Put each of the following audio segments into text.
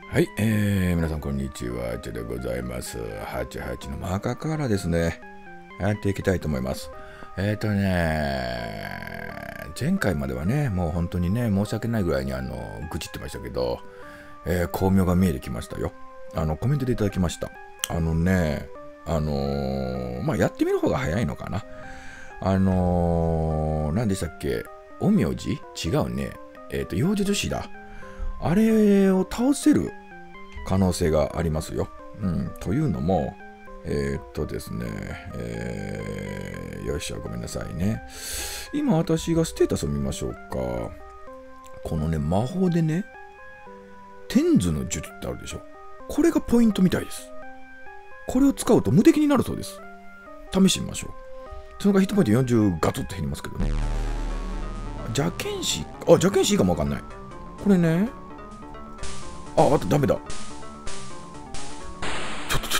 はい、皆さんこんにちは、あちでございます。88のマーカーからですね、やっていきたいと思います。前回まではね、もう本当にね、申し訳ないぐらいに愚痴ってましたけど、巧妙が見えてきましたよ。コメントでいただきました。やってみる方が早いのかな。何でしたっけ、陰陽師違うね。妖術師だ。あれを倒せる可能性がありますよ。というのも、ですね、よいしょ、ごめんなさいね。今私がステータスを見ましょうか。このね、魔法でね、天図の術ってあるでしょ。これがポイントみたいです。これを使うと無敵になるそうです。試してみましょう。そのがヒットポイント40ガツッと減りますけどね。邪剣士いいかもわかんない。これね、あとダメだ。ちょっと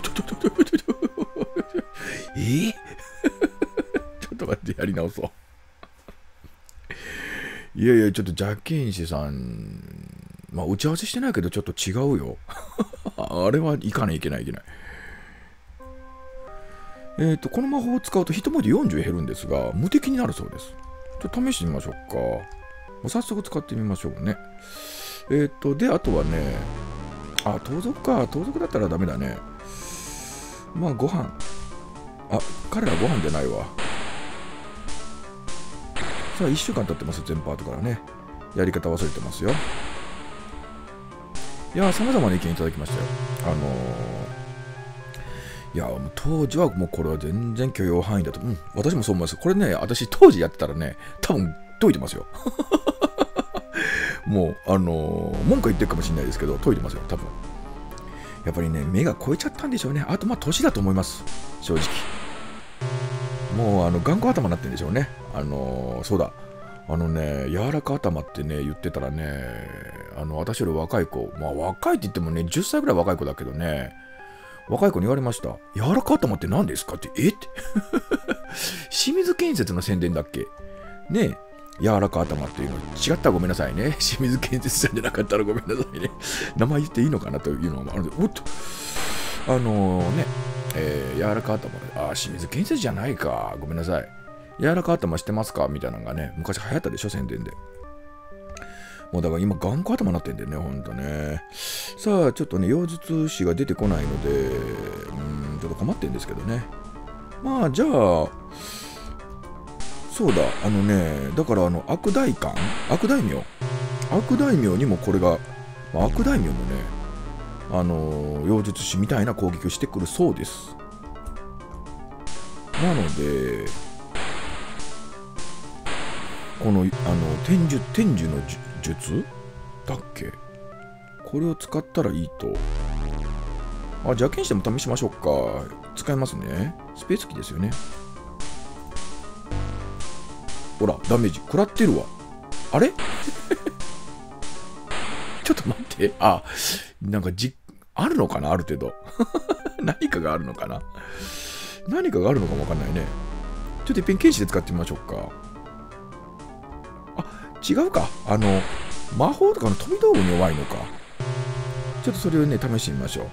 ちょっと待って、やり直そう。いやいや、ちょっと邪剣士さん、打ち合わせしてないけどちょっと違うよ。あれは行かないといけない。この魔法を使うとヒットポイント40減るんですが、無敵になるそうです。ちょっと試してみましょうか。もう早速使ってみましょうね。で、あとはね、盗賊か。盗賊だったらダメだね。ご飯。彼らご飯じゃないわ。さあ、1週間経ってます、全パートからね。やり方忘れてますよ。いや、様々な意見いただきましたよ。いや、当時はもうこれは全然許容範囲だと。私もそう思います。これね、私当時やってたらね、多分解いてますよ。もう、文句言ってるかもしれないですけど、解いてますよ、多分。やっぱりね、目が超えちゃったんでしょうね。あと、年だと思います。正直。もう、頑固頭になってるんでしょうね。そうだ。柔らか頭ってね、言ってたらね、私より若い子、若いって言ってもね、10歳ぐらい若い子だけどね、若い子に言われました。柔らか頭って何ですかって、って。清水建設の宣伝だっけねえ、柔らか頭っていうの、違ったらごめんなさいね。清水建設さんじゃなかったらごめんなさいね。名前言っていいのかなというのがあるので、柔らか頭で、清水建設じゃないか。ごめんなさい。柔らか頭してますかみたいなのがね、昔流行ったでしょ、宣伝で。もうだから今、頑固頭になってんだよね、ほんとね。さあ、ちょっとね、妖術師が出てこないので、ちょっと困ってんですけどね。じゃあ、そうだ、だから悪大名にもこれが、悪大名もね、妖術師みたいな攻撃をしてくるそうです。なので、この、天樹の術だっけ、これを使ったらいいと。邪剣士でも試しましょうか。使いますね。スペースキーですよね。ほら、ダメージ食らってるわ。あれちょっと待って。なんかあるのかな、ある程度。何かがあるのかな。何かがあるのかもわかんないね。ちょっと一遍剣士で使ってみましょうか。違うか。魔法とかの飛び道具に弱いのか。ちょっとそれをね、試してみましょう。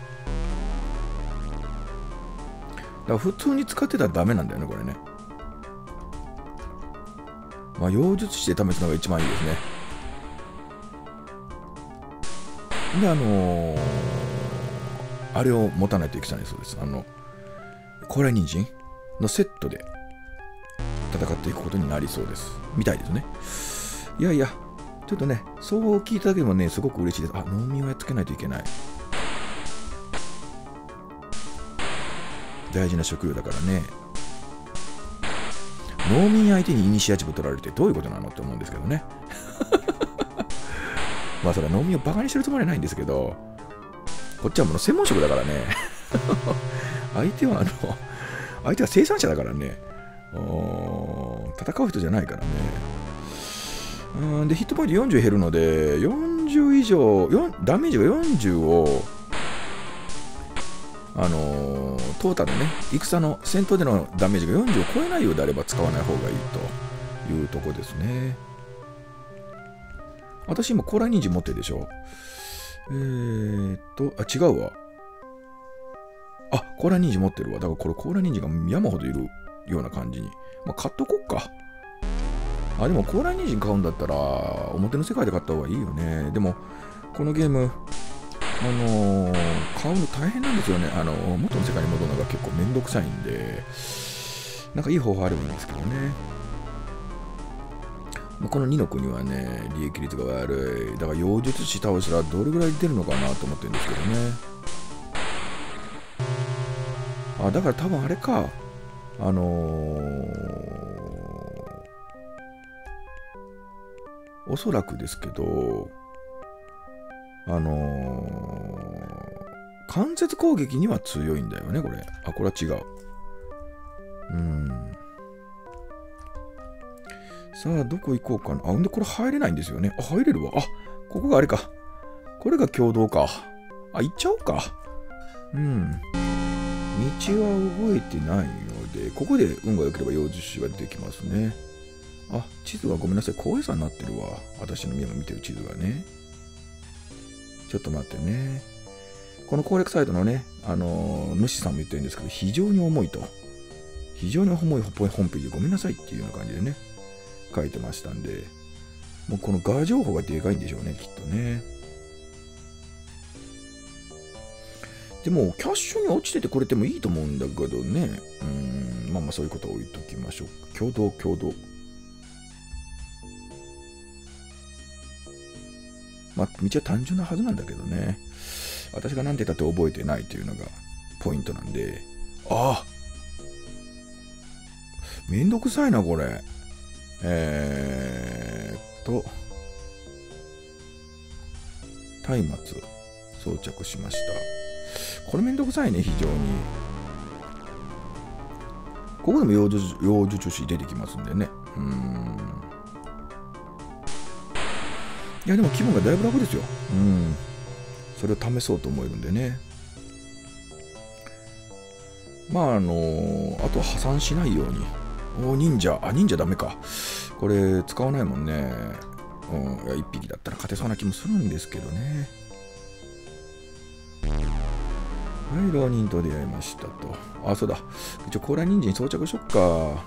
だから普通に使ってたらダメなんだよね、これね。妖術師で試すのが一番いいですね。で、あれを持たないといけないそうです。高麗人参のセットで戦っていくことになりそうです。みたいですね。いやいや、ちょっとね、そう聞いただけでもね、すごく嬉しいです。農民をやっつけないといけない。大事な職業だからね。農民相手にイニシアチブ取られてどういうことなのって思うんですけどね。それは農民をバカにしてるつもりはないんですけど、こっちはもう専門職だからね。相手は生産者だからね。戦う人じゃないからね。で、ヒットポイント40減るので、40以上、ダメージが40を、トータルね、戦の戦闘でのダメージが40を超えないようであれば使わない方がいいというとこですね。私今高麗人参持ってるでしょ。 違うわ。あ、コーラニンジン持ってるわ。だからこれコーラニンジンが山ほどいるような感じに。まあ、買っとこっか。あ、でもコーラニンジン買うんだったら、表の世界で買った方がいいよね。でも、このゲーム、買うの大変なんですよね。元の世界に戻るのが結構めんどくさいんで、なんかいい方法あればいいんですけどね。この2の国はね、利益率が悪い。だから妖術師倒したらどれぐらい出るのかなと思ってるんですけどね。あ、だから多分あれか。おそらくですけど、間接攻撃には強いんだよね、これ。あ、これは違う。さあ、どこ行こうかな。あ、んでこれ入れないんですよね。あ、入れるわ。あ、ここがあれか。これが共同か。あ、行っちゃおうか。道は覚えてないので、ここで運が良ければ妖術師が出てきますね。あ、地図がごめんなさい。高野山になってるわ。私の今見てる地図がね。ちょっと待ってね。この攻略サイトのね、主さんも言ってるんですけど、非常に重いと。非常に重いホームページでごめんなさいっていうような感じでね、書いてましたんで、もうこのガ情報がでかいんでしょうね、きっとね。でも、キャッシュに落ちててくれてもいいと思うんだけどね。まあそういうことを置いときましょう。共同。まあ、道は単純なはずなんだけどね。私が何て言ったって覚えてないというのがポイントなんで。ああ、めんどくさいな、これ。松明装着しました。これめんどくさいね、非常に。ここでも妖術師出てきますんでね。いや、でも気分がだいぶ楽ですよ。それを試そうと思えるんでね。まあ、あとは破産しないように。忍者ダメか。これ使わないもんね。いや、1匹だったら勝てそうな気もするんですけどね。はい、浪人と出会いましたと。あ、そうだ。一応、高麗人参装着しよっか。はい。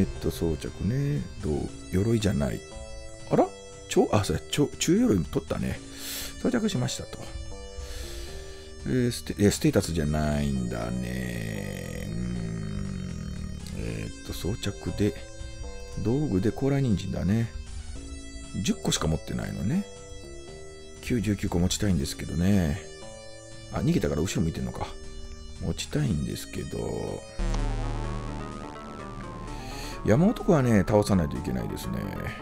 装着ね。鎧じゃない。あらそうや、中鎧も取ったね。装着しましたと。ステータスじゃないんだね。装着で、道具で高麗人参だね。10個しか持ってないのね。99個持ちたいんですけどね。あ、逃げたから後ろ向いてんのか。持ちたいんですけど。山男はね、倒さないといけないですね。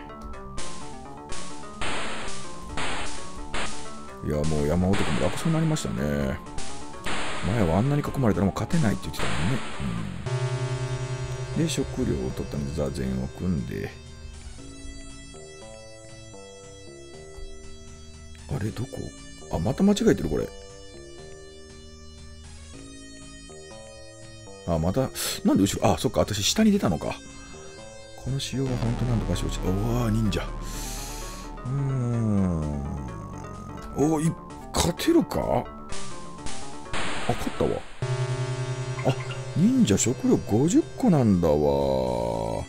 いや、もう山男も楽そうになりましたね。前はあんなに囲まれたらもう勝てないって言ってたもんね。で、食料を取ったので座禅を組んで。あれ、どこ？あ、また間違えてる、これ。あ、また、なんで後ろ、あ、そっか、私下に出たのか。この仕様は本当なんとか承知。おわ、忍者。勝てるか？あ、勝ったわ。あ、忍者食料50個なんだわ。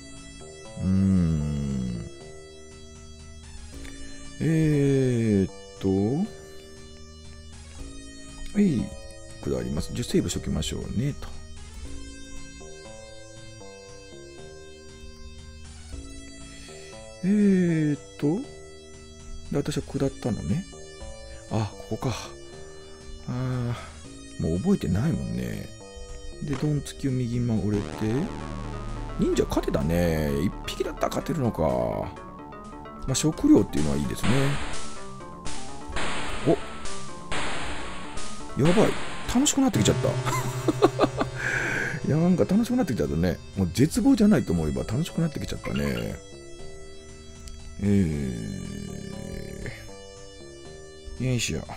はい、下ります。10セーブしときましょうね、と。で、私は下ったのね。あ、ここか。もう覚えてないもんね。で、ドン突きを右曲折れて。忍者勝てたね。1匹だったら勝てるのか。まあ、食料っていうのはいいですね。お、やばい。楽しくなってきちゃった。いや、なんか楽しくなってきちゃったね。もう絶望じゃないと思えば楽しくなってきちゃったね。よいしょ。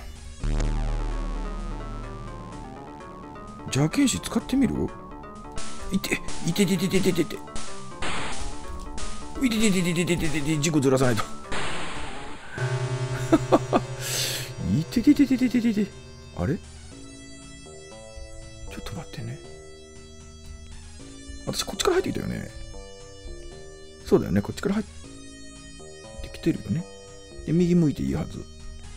邪剣士使ってみる？いて。 いててててててててて、軸ずらさないと。いてててててててて。あれちょっと待ってね。私こっちから入ってきたよね。そうだよね。こっちから入ってきてるよね。で、右向いていいはず。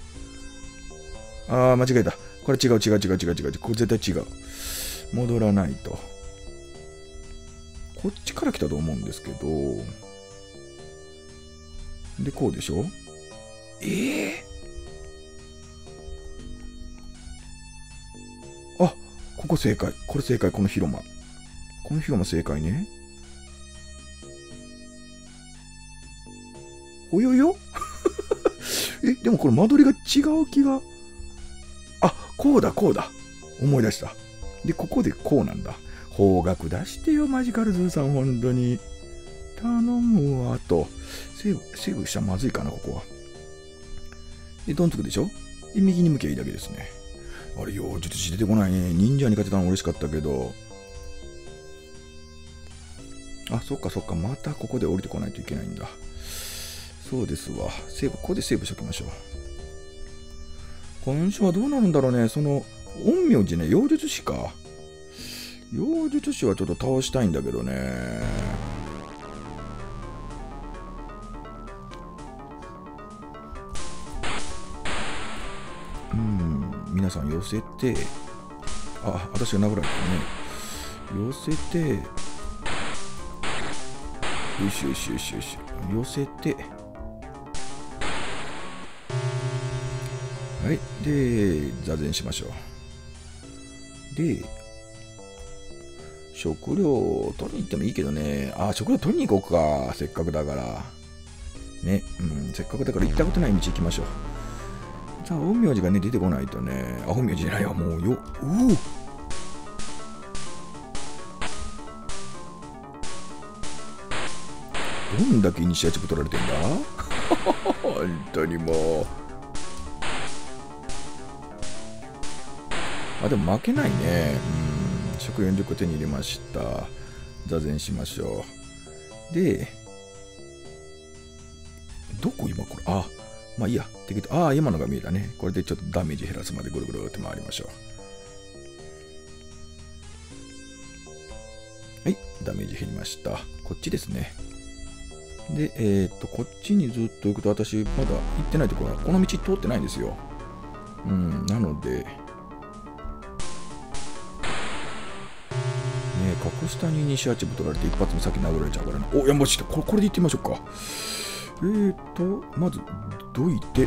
あー、間違えた。これ違う。これ絶対違う。戻らないと。こっちから来たと思うんですけど。で、こうでしょ？あ、ここ正解。これ正解。この広間。この広間正解ね。およよでもこれ間取りが違う気が。あ、こうだ。思い出した。で、ここでこうなんだ。方角出してよ、マジカルズーさん、本当に。頼むわ、と。セーブしたらまずいかな、ここは。で、ドンつくでしょ？で、右に向きゃいいだけですね。あれ、妖術師出てこないね。忍者に勝てたの嬉しかったけど。あ、そっか。またここで降りてこないといけないんだ。そうですわ。ここでセーブしときましょう。今週はどうなるんだろうね。その、陰陽師ね、妖術師か。妖術師はちょっと倒したいんだけどね。皆さん寄せて、あ、私が殴られたね。寄せて、よし。寄せて、はい。で、座禅しましょう。で、食料を取りに行ってもいいけどね。あ、食料取りに行こうか。せっかくだから。ね。せっかくだから行ったことない道行きましょう。さあ、陰陽師がね、出てこないとね。あ、陰陽師じゃないよ。もうよ。どんだけイニシアチブ取られてんだ本当にもう。あ、でも負けないね。食料10個手に入れました。座禅しましょう。で、どこ今これ？あ、まあいいや。今のが見えたね。これでちょっとダメージ減らすまでぐるぐるって回りましょう。はい、ダメージ減りました。こっちですね。で、こっちにずっと行くと私まだ行ってないところは、この道通ってないんですよ。なので、格下にイニシアチブ取られて一発目先殴られちゃうからな。お、やんばし、これで行ってみましょうか。まず、どいて。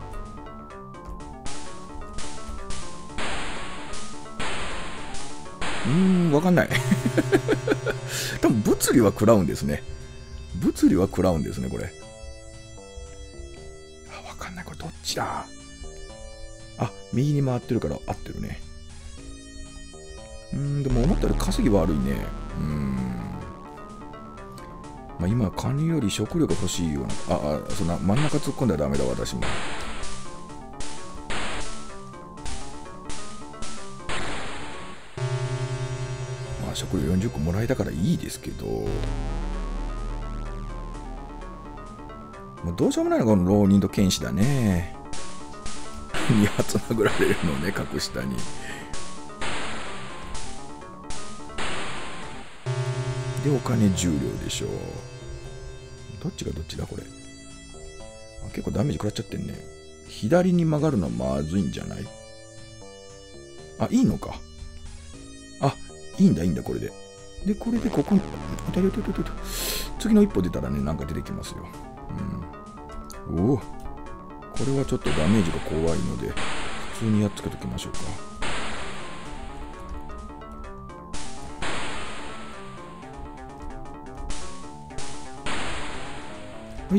わかんない。多分、物理は食らうんですね。これ。あ、わかんない。これどっちだ？あ、右に回ってるから合ってるね。でも思ったより稼ぎ悪いね。まあ今、金より食料が欲しいような。そんな真ん中突っ込んだらダメだ、私も。まあ食料40個もらえたからいいですけど。もうどうしようもないのがこの浪人と剣士だね。2発殴られるのね、格下に。で、お金10両でしょう。どっちがどっちだ、これ。結構ダメージ食らっちゃってんね。左に曲がるのはまずいんじゃない？あ、いいのか。あ、いいんだ、これで。で、これでここに、次の一歩出たらね、なんか出てきますよ。おお。これはちょっとダメージが怖いので、普通にやっつけときましょうか。はい。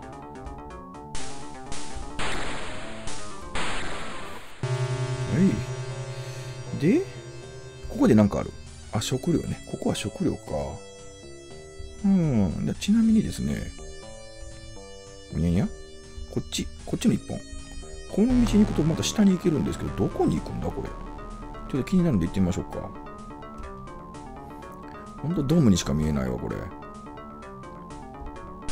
で、ここでなんかある。あ、食料ね。ここは食料か。ちなみにですね。こっちの一本。この道に行くとまた下に行けるんですけど、どこに行くんだこれ。ちょっと気になるんで行ってみましょうか。ほんとドームにしか見えないわ、これ。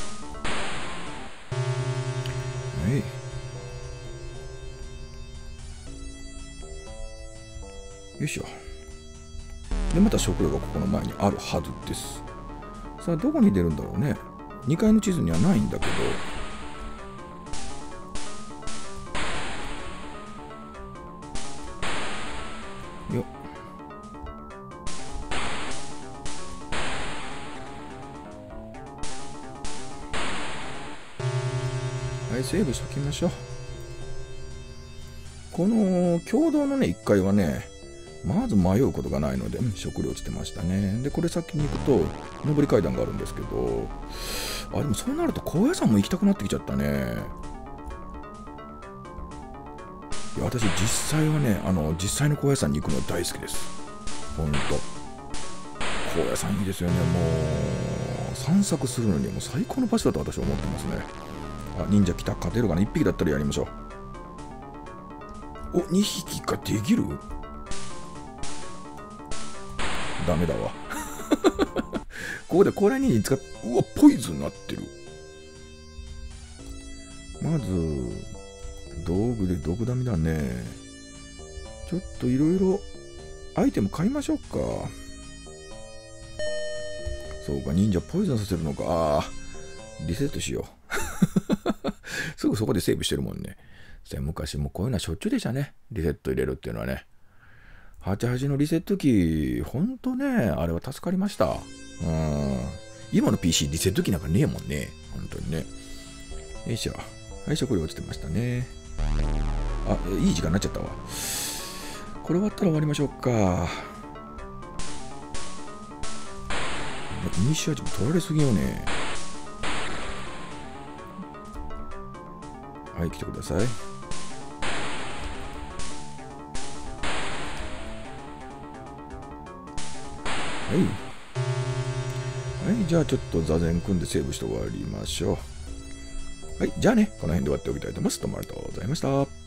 よいしょ。で、また食料がここの前にあるはずです。さあ、どこに出るんだろうね。2階の地図にはないんだけど。よっ。はい、セーブしときましょう。この共同のね、1階はね、まず迷うことがないので、食料落ちてましたね。で、これ先に行くと、上り階段があるんですけど、あ、でもそうなると高野山も行きたくなってきちゃったね。いや、私実際はね、実際の高野山に行くの大好きです。ほんと。高野山いいですよね。もう、散策するのにはもう最高の場所だと私は思ってますね。あ、忍者来た。勝てるかな。1匹だったらやりましょう。お、2匹かできる？ダメだわ。ここで高麗人参使って、うわ、ポイズンになってる。まず、道具で毒ダミだね。ちょっといろいろアイテム買いましょうか。そうか、忍者ポイズンさせるのか。リセットしよう。すぐそこでセーブしてるもんね。昔もこういうのはしょっちゅうでしたね。リセット入れるっていうのはね。88のリセットキー、ほんとね、あれは助かりました。今の PC リセットキーなんかねえもんね。ほんとにね。よいしょ。はい、食料落ちてましたね。あ、いい時間になっちゃったわ。これ終わったら終わりましょうか。イニシアチブ取られすぎよね。はい、来てください。はい。はい、じゃあちょっと座禅組んでセーブして終わりましょう。はい、じゃあね、この辺で終わっておきたいと思います。どうもありがとうございました。